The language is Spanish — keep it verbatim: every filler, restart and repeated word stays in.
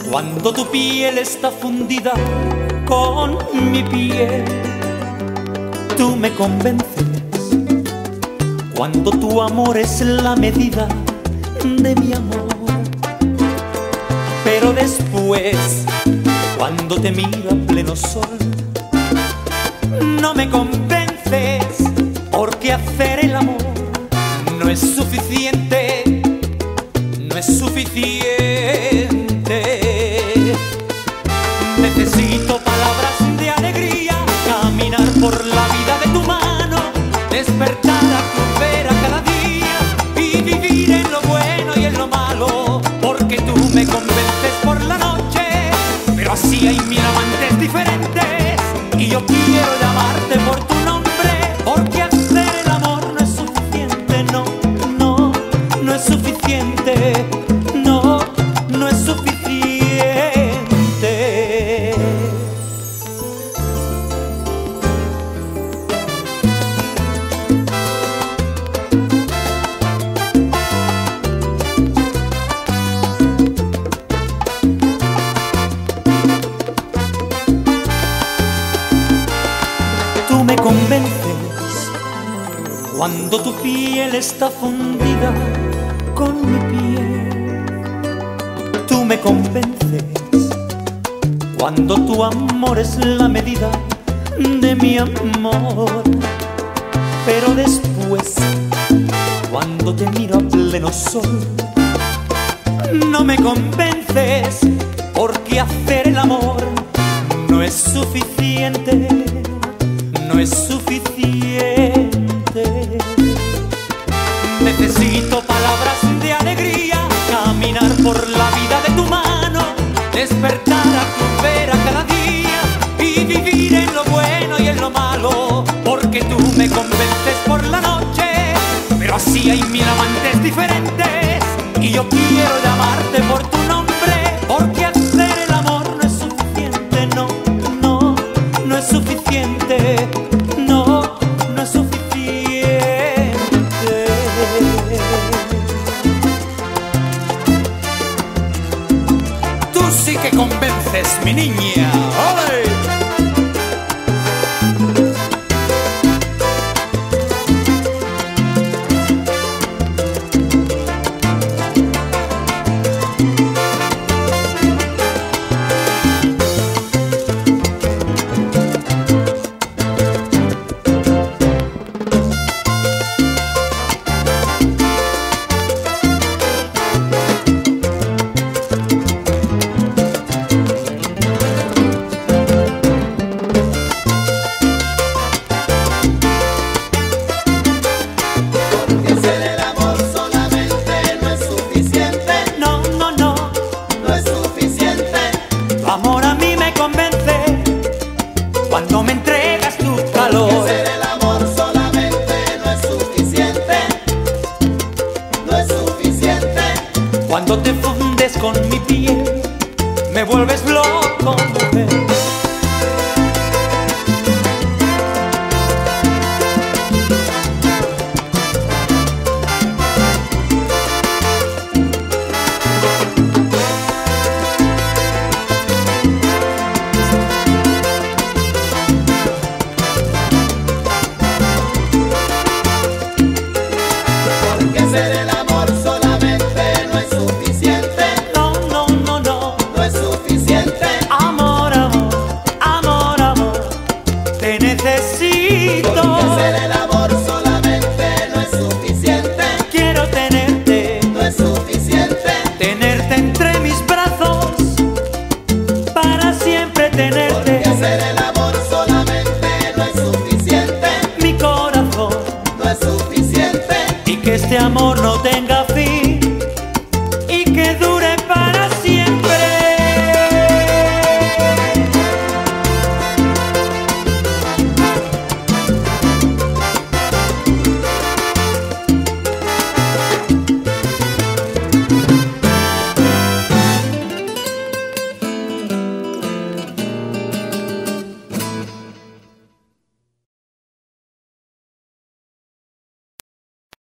Cuando tu piel está fundida con mi piel, tú me convences. Cuando tu amor es la medida de mi amor. Pero después, cuando te miro a pleno sol, no me convences, porque hacer el amor no es suficiente, no es suficiente. Necesito palabras de alegría, caminar por la vida de tu mano, despertar a tu vera cada día y vivir en lo bueno y en lo malo, porque tú me convences por la noche, pero así hay mil amantes diferentes y yo quiero llamarte por tu nombre, porque hacer el amor no es suficiente, no, no, no es suficiente, no, no es suficiente. Tú me convences cuando tu piel está fundida con mi piel. Tú me convences cuando tu amor es la medida de mi amor. Pero después, cuando te miro a pleno sol, no me convences, porque hacer el amor no es suficiente, no es suficiente. Necesito palabras de alegría, caminar por la vida de tu mano, despertar a tu vera cada día y vivir en lo bueno y en lo malo, porque tú me convences por la noche, pero así hay mil amantes diferentes y yo quiero llamarte por tu nombre, porque hacer el amor no es suficiente, no, no, no es suficiente. No, no es suficiente. Tú sí que convences, mi niña. ¡Ole! Amor a mí me convence cuando me entregas tu calor. Porque ser el amor solamente no es suficiente, no es suficiente. Cuando te fundes con mi piel, me vuelves loco, mujer. Ser el amor solamente no es suficiente. No, no, no, no, no es suficiente. Amor, amor, amor, amor, te necesito. Porque ser el amor solamente no es suficiente. Quiero tenerte, no es suficiente. tenerte entre mis brazos, para siempre tenerte. Porque ser el amor solamente no es suficiente. Mi corazón no es suficiente. y que este amor no te